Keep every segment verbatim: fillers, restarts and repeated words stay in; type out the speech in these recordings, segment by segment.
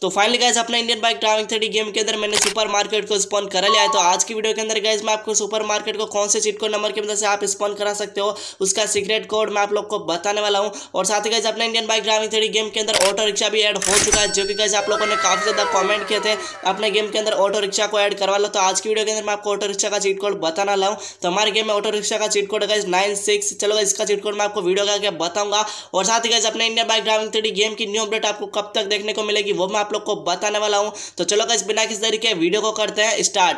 तो finally guys अपना Indian bike driving three D game के अंदर मैंने सुपर मार्केट को स्पॉन करा लिया है। तो आज की वीडियो के अंदर गाइस मैं आपको सुपर मार्केट को कौन से चीट कोड नंबर की मदद से आप स्पॉन करा सकते हो उसका सीक्रेट कोड मैं आप लोग को बताने वाला हूं। और साथ ही गाइस अपना Indian bike driving three D game के अंदर ऑटो रिक्शा भी ऐड हो चुका है, जो कि गाइस आप लोगों ने काफी ज्यादा कमेंट किए थे अपने गेम के अंदर ऑटो रिक्शा को ऐड करवा लो। तो आज की वीडियो के अंदर मैं आपको ऑटो रिक्शा का चीट कोड बताने वाला हूं। तो हमारे गेम में ऑटो रिक्शा का cheat code guys nine six, चलो इसका चीट कोड मैं आपको वीडियो का बताऊंगा। और साथ ही गाइस अपने Indian bike driving three D game की न्यू अपडेट आपको कब तक देखने को मिलेगी वो मैं आप लोग को बताने वाला हूं। तो चलो गाइस बिना किसी तरीके वीडियो को करते हैं स्टार्ट।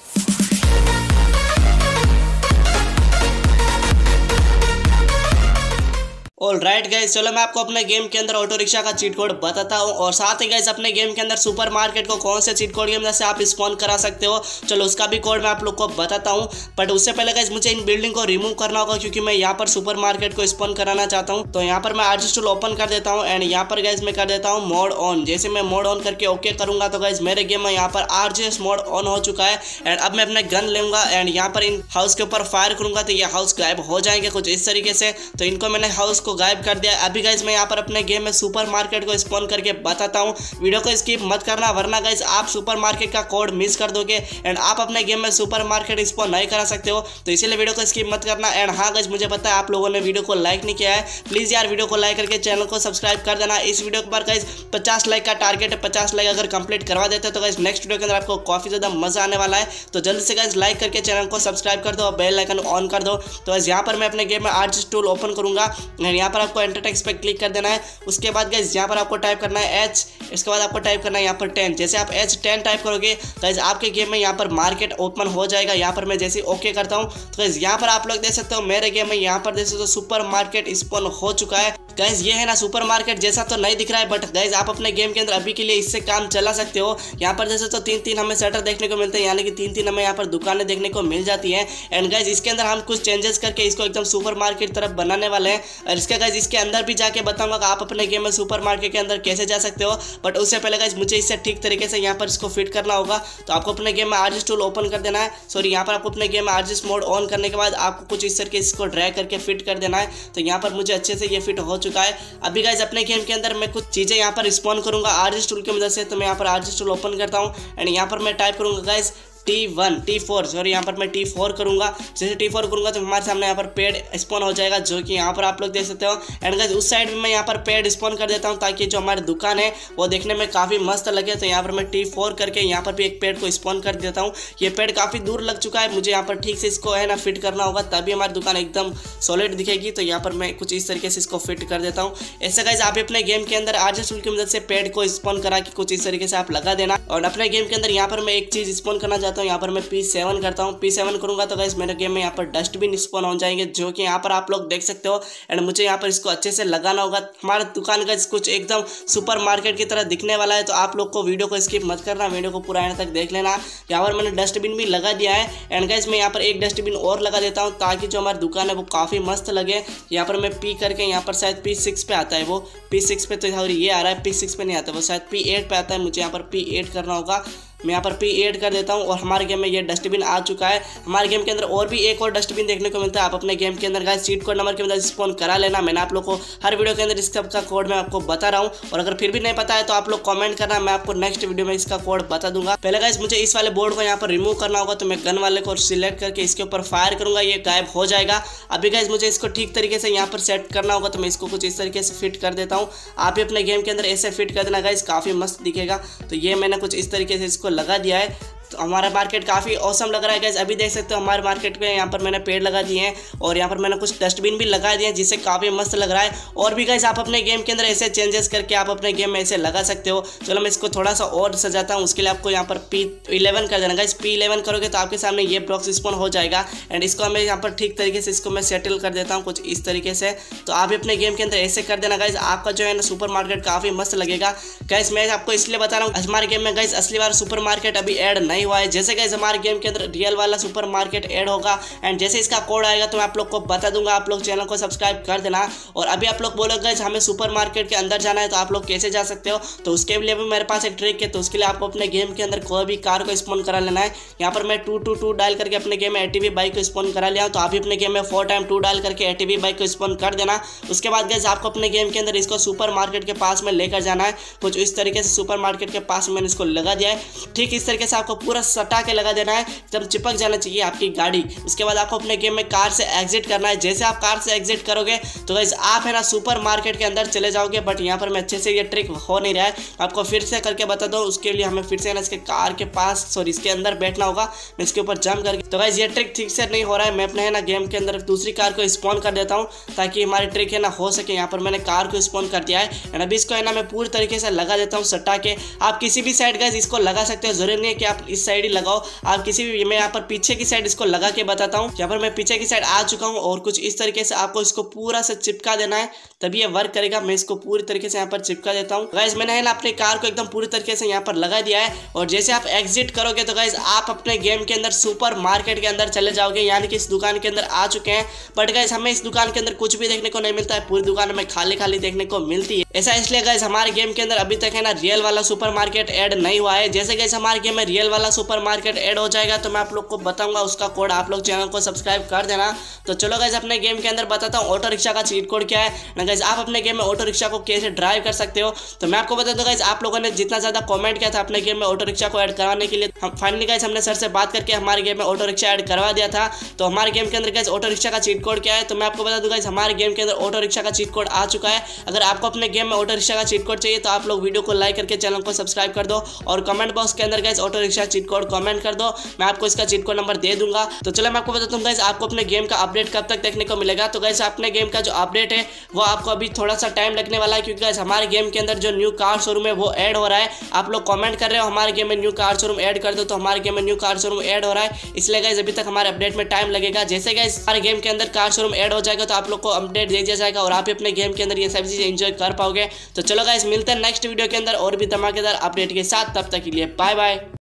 ऑल राइट गाइस, चलो मैं आपको अपने गेम के अंदर ऑटो रिक्शा का चीट कोड बताता हूं। और साथ ही गाइस अपने गेम के अंदर सुपर मार्केट को कौन से चीट कोड की मदद से आप स्पॉन करा सकते हो, चलो उसका भी कोड मैं आप लोग को बताता हूं। बट उससे पहले गाइस मुझे इन बिल्डिंग को रिमूव करना होगा, क्योंकि मैं यहाँ पर सुपर मार्केट को स्पॉन कराना चाहता हूँ। तो यहाँ पर मैं आर्टिस्ट टूल ओपन कर देता हूँ एंड यहाँ पर गाइस मैं कर देता हूँ मोड ऑन। जैसे मैं मोड ऑन करके ओके करूंगा तो गाइस मेरे गेम में यहाँ पर आरजीएस मोड ऑन हो चुका है। एंड अब मैं अपने गन लूंगा एंड यहाँ पर इन हाउस के ऊपर फायर करूंगा तो ये हाउस गायब हो जाएंगे कुछ इस तरीके से। तो इनको मैंने हाउस को गायब कर दिया। अभी गाइस मैं यहाँ पर अपने गेम में सुपर मार्केट को स्पॉन करके बताता हूँ, वीडियो को स्किप मत करना वरना गाइस आप सुपर मार्केट का कोड मिस कर दोगे एंड आप अपने गेम में सुपर मार्केट स्पॉन नहीं करा सकते हो। तो इसीलिए वीडियो को स्किप मत करना। एंड हाँ गाइस मुझे पता है आप लोगों ने वीडियो को लाइक नहीं किया है, प्लीज यार वीडियो को लाइक करके चैनल को सब्सक्राइब कर देना। इस वीडियो पर गाइस पचास लाइक का टारगेट है, पचास लाइक अगर कंप्लीट करवा देते हैं तो गाइस नेक्स्ट वीडियो के अंदर आपको काफी ज्यादा मजा आने वाला है। तो जल्दी से गाइस लाइक करके चैनल को सब्सक्राइब कर दो और बेल आइकन ऑन कर दो। तो गाइस यहाँ पर मैं अपने गेम में आर्टिस्ट टूल ओपन करूंगा एंड यहाँ पर आपको एंटर टेक्स्ट पे क्लिक कर देना है। उसके बाद गाइस यहाँ पर आपको टाइप करना है एच, इसके बाद आपको टाइप करना है यहाँ पर टेन। जैसे आप एच टेन टाइप करोगे गाइस आपके गेम में यहाँ पर मार्केट ओपन हो जाएगा। यहाँ पर मैं जैसे ओके करता हूँ तो गाइस यहाँ पर आप लोग देख सकते हो मेरे गेम में यहाँ पर देख सकते हो सुपर मार्केट स्पॉन हो चुका है। गाइस ये है ना सुपर मार्केट जैसा तो नहीं दिख रहा है, बट गाइस आप अपने गेम के अंदर अभी के लिए इससे काम चला सकते हो। यहाँ पर जैसे तो तीन तीन हमें शटर देखने को मिलते हैं, यानी कि तीन तीन हमें यहाँ पर दुकानें देखने को मिल जाती हैं। एंड गाइस इसके अंदर हम कुछ चेंजेस करके इसको एकदम सुपर मार्केट तरफ बनाने वाले हैं। और इसका गाइस इसके अंदर भी जाके बताऊंगा कि आप अपने गेम में सुपर मार्केट के अंदर कैसे जा सकते हो। बट उससे पहले गाइस मुझे इससे ठीक तरीके से यहाँ पर इसको फिट करना होगा। तो आपको अपने गेम में आरजीएस टूल ओपन कर देना है, सॉरी यहाँ पर आपको अपने गेम में आरजीएस मोड ऑन करने के बाद आपको कुछ इस तरीके इसको ड्रैग करके फिट कर देना है। तो यहाँ पर मुझे अच्छे से ये फिट हो चुका है। अभी गाइस अपने गेम के अंदर मैं कुछ चीजें यहाँ पर स्पॉन करूंगा आरजीएस टूल की मदद से। तो मैं यहाँ पर आरजीएस टूल ओपन करता हूँ एंड यहाँ पर मैं टाइप करूंगा guys T one T four, sorry यहाँ पर मैं टी फोर करूंगा। जैसे टी फोर करूंगा तो हमारे सामने यहाँ पर पेड स्पॉन हो जाएगा, जो कि यहाँ पर आप लोग देख सकते हो। एंड गाइस उस साइड में मैं यहाँ पर पेड स्पॉन कर देता हूँ ताकि जो हमारी दुकान है वो देखने में काफी मस्त लगे। तो यहाँ पर मैं टी फोर करके यहाँ पर भी एक पेड को स्पॉन कर देता हूँ। ये पेड काफी दूर लग चुका है, मुझे यहाँ पर ठीक से इसको है ना फिट करना होगा तभी हमारी दुकान एकदम सॉलिड दिखेगी। तो यहाँ पर मैं कुछ इस तरीके से इसको फिट कर देता हूँ। ऐसे गाइस आप अपने गेम के अंदर आरजीएस टूल की मदद से पेड को स्पॉन करा के कुछ इस तरीके से आप लगा देना। और अपने गेम के अंदर यहाँ पर मैं एक चीज स्पॉन करना चाहता हूँ, यहाँ पर मैं पी सेवन करता हूँ। पी सेवन करूंगा तो गाइस मेरे गेम में यहाँ पर डस्टबिन स्पॉन हो जाएंगे, जो कि यहाँ पर आप लोग देख सकते हो। एंड मुझे यहाँ पर इसको अच्छे से लगाना होगा। हमारा दुकान का कुछ एकदम सुपर मार्केट की तरह दिखने वाला है। तो आप लोग को वीडियो को स्किप मत करना, वीडियो को पूरा एंड तक देख लेना। यहाँ पर मैंने डस्टबिन भी लगा दिया है एंड गाइस मैं यहाँ पर एक डस्टबिन और लगा देता हूँ ताकि जो हमारी दुकान है वो काफी मस्त लगे। यहाँ पर मैं पी करके यहाँ पर शायद पी सिक्स पे आता है, वो पी सिक्स पे तो ये आ रहा है, पी सिक्स पे नहीं आता, वो शायद पी एट पे आता है। मुझे यहाँ पर पी एट करना होगा। मैं यहाँ पर पी एड कर देता हूँ और हमारे गेम में ये डस्टबिन आ चुका है। हमारे गेम के अंदर और भी एक और डस्टबिन देखने को मिलता है। आप अपने गेम के अंदर गाइस चीट कोड नंबर की मदद से स्पॉन करा लेना। मैंने आप लोग को हर वीडियो के अंदर इसका का कोड मैं आपको बता रहा हूँ। और अगर फिर भी नहीं पता है तो आप लोग कमेंट करना, मैं आपको नेक्स्ट वीडियो में इसका कोड बता दूंगा। पहले गाइस मुझे इस वाले बोर्ड को यहाँ पर रिमूव करना होगा। तो मैं गन वाले को सिलेक्ट करके इसके ऊपर फायर करूंगा, ये गायब हो जाएगा। अभी गाइस मुझे इसको ठीक तरीके से यहाँ पर सेट करना होगा। तो मैं इसको कुछ इस तरीके से फिट कर देता हूँ। आप भी अपने गेम के अंदर ऐसे फिट कर देना गाइस, काफी मस्त दिखेगा। तो ये मैंने कुछ इस तरीके से इसको लगा दिया है। तो हमारा मार्केट काफ़ी औसम लग रहा है गाइस। अभी देख सकते हो हमारे मार्केट में यहाँ पर मैंने पेड़ लगा दिए हैं और यहाँ पर मैंने कुछ डस्टबिन भी लगा दिए हैं, जिससे काफ़ी मस्त लग रहा है। और भी गाइस आप अपने गेम के अंदर ऐसे चेंजेस करके आप अपने गेम में ऐसे लगा सकते हो। चलो मैं इसको थोड़ा सा और सजाता हूँ। उसके लिए आपको यहाँ पर पी इलेवन कर देना गाइस। पी इलेवन करोगे तो आपके सामने ये ब्लॉक्स स्पॉन हो जाएगा। एंड इसको हमें यहाँ पर ठीक तरीके से इसको मैं सेटल कर देता हूँ कुछ इस तरीके से। तो आप अपने गेम के अंदर ऐसे कर देना गाइस, आपका जो है ना सुपर मार्केट काफ़ी मस्त लगेगा। गाइस मैं आपको इसलिए बता रहा हूँ हमारे गेम में गाइस असली बार सुपर मार्केट अभी ऐड नहीं नहीं हुआ है। जैसे गाइस हमारे गेम के अंदर रियल वाला सुपर मार्केट ऐड होगा एंड जैसे इसका कोड आएगा तो मैं आप लोग को बता दूंगा। आप लोग चैनल को सब्सक्राइब कर देना। और अभी आप लोग बोलोगे गाइस हमें सुपर मार्केट के अंदर जाना है तो आप लोग कैसे जा सकते हो, तो उसके लिए भी मेरे पास एक ट्रिक है। तो उसके लिए आपको अपने गेम के अंदर कोई भी कार को स्पॉन करा लेना है। यहाँ पर मैं टू टू टू डायल करके अपने गेम में एटीवी बाइक को स्पॉन करा लिया, तो आप भी अपने गेम में फोर टाइम टू डायल करके एटीवी बाइक को स्पॉन कर देना। उसके बाद गाइस आपको अपने गेम के अंदर इसको सुपर मार्केट के पास में लेकर जाना है। कुछ इस तरीके से सुपर मार्केट के पास में मैंने इसको लगा दिया है। ठीक इस तरीके से आपको पूरा सटा के लगा देना है, जब चिपक जाना चाहिए आपकी गाड़ी। उसके बाद आपको अपने गेम में कार से एग्जिट करना है। जैसे आप कार से एग्जिट करोगे तो गाइस आप है ना सुपर मार्केट के अंदर चले जाओगे। बट यहाँ पर मैं अच्छे से ये ट्रिक हो नहीं रहा है, आपको फिर से करके बता दो। उसके लिए हमें फिर से ना इसके कार के पास सॉरी इसके अंदर बैठना होगा, मैं इसके ऊपर जंप करके। तो गाइस ये ट्रिक ठीक से नहीं हो रहा है। मैं अपने है ना गेम के अंदर दूसरी कार को स्पॉन कर देता हूँ ताकि हमारी ट्रिक है ना हो सके। यहाँ पर मैंने कार को स्पॉन कर दिया है एंड अभी इसको है ना मैं पूरी तरीके से लगा देता हूँ सटा के। आप किसी भी साइड गाइस इसको लगा सकते हो, जरूरी नहीं है कि आप इस साइड ही लगाओ। आप किसी भी, मैं यहाँ पर पीछे की साइड इसको लगा के बताता हूँ। यहाँ पर मैं पीछे की साइड आ चुका हूँ और कुछ इस तरीके से आपको इसको पूरा से चिपका देना है, तभी ये वर्क करेगा। मैं इसको पूरी तरीके से यहाँ पर चिपका देता हूँ। गाइस मैंने है ना अपनी कार को एकदम पूरी तरीके से यहाँ पर लगा दिया है और जैसे आप एग्जिट करोगे तो गाइस आप अपने गेम के अंदर सुपर मार्केट के अंदर चले जाओगे, यानी कि इस दुकान के अंदर आ चुके हैं। बट गाइस हमें इस दुकान के अंदर कुछ भी देखने को नहीं मिलता है, पूरी दुकान में खाली खाली देखने को मिलती है। ऐसा इसलिए गाइस हमारे गेम के अंदर अभी तक है ना रियल वाला सुपर मार्केट ऐड नहीं हुआ है। जैसे गाइस हमारे गेम में रियल वाला सुपर मार्केट ऐड हो जाएगा तो मैं आप लोग को बताऊंगा उसका कोड। आप लोग चैनल को सब्सक्राइब कर देना। तो चलो गाइस अपने गेम के अंदर बताता हूँ ऑटो रिक्शा का चीट कोड क्या है ना गाइस, आप अपने गेम में ऑटो रिक्शा को कैसे ड्राइव कर सकते हो। तो मैं आपको बता दूं गाइस, आप लोगों ने जितना ज्यादा कमेंट किया था अपने गेम में ऑटो रिक्शा को ऐड करवाने के लिए, हम फाइनली गाइस हमने सर से बात करके हमारे गेम में ऑटो रिक्शा ऐड करवा दिया था। तो हमारे गेम के अंदर गाइस ऑटो रिक्शा का चीट कोड क्या है, तो मैं आपको बता दूं गाइस हमारे गेम के अंदर ऑटो रिक्शा का चीट कोड आ चुका है। अगर आपको अपने गेम में ऑटो रिक्शा का चीट कोड चाहिए तो आप लोग वीडियो को लाइक करके चैनल को सब्सक्राइब कर दो और कमेंट बॉक्स के अंदर guys auto rickshaw cheat code comment कर दो, मैं आपको इसका चीट कोड नंबर दे दूंगा। तो चलो मैं आपको बताता हूँ गाइस आपको अपने गेम का अपडेट कब तक देखने को मिलेगा। तो गाइस अपने गेम का जो अपडेट है वो आपको अभी थोड़ा सा टाइम लगने वाला है, क्योंकि गाइस हमारे गेम के अंदर जो न्यू कार शोरूम है वो ऐड हो रहा है। आप लोग कमेंट कर रहे हो हमारे गेम में न्यू कार शोरूम ऐड कर दो, तो हमारे गेम में न्यू कार शोरूम ऐड हो रहा है, इसलिए गाइस अभी तक हमारे अपडेट में टाइम लगेगा। जैसे गाइस हमारे गेम के अंदर कार शोरूम ऐड हो जाएगा तो आप लोग को अपडेट दे दिया जाएगा और आप अपने गेम के अंदर ये सभी चीजें एंजॉय कर पाओगे। तो चलो गाइस मिलते हैं नेक्स्ट वीडियो के अंदर और भी धमाकेदार अपडेट के साथ, तब तक के लिए बाय बाय।